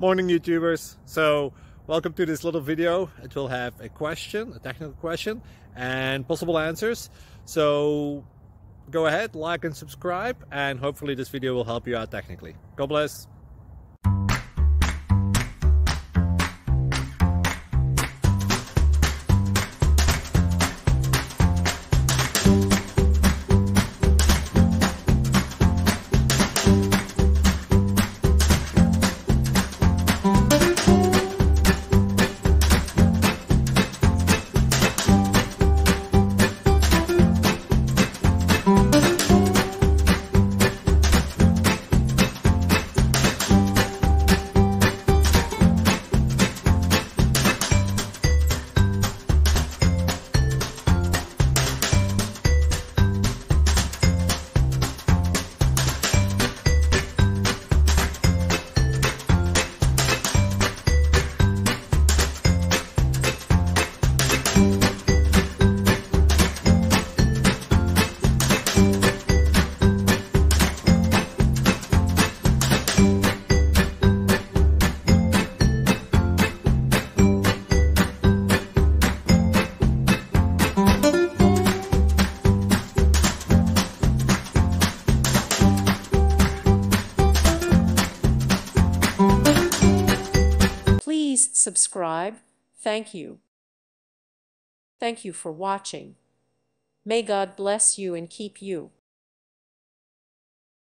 Morning YouTubers. So welcome to this little video. It will have a question, a technical question, and possible answers. So go ahead, like and subscribe, and hopefully this video will help you out technically. God bless. Please subscribe. Thank you. Thank you for watching. May God bless you and keep you.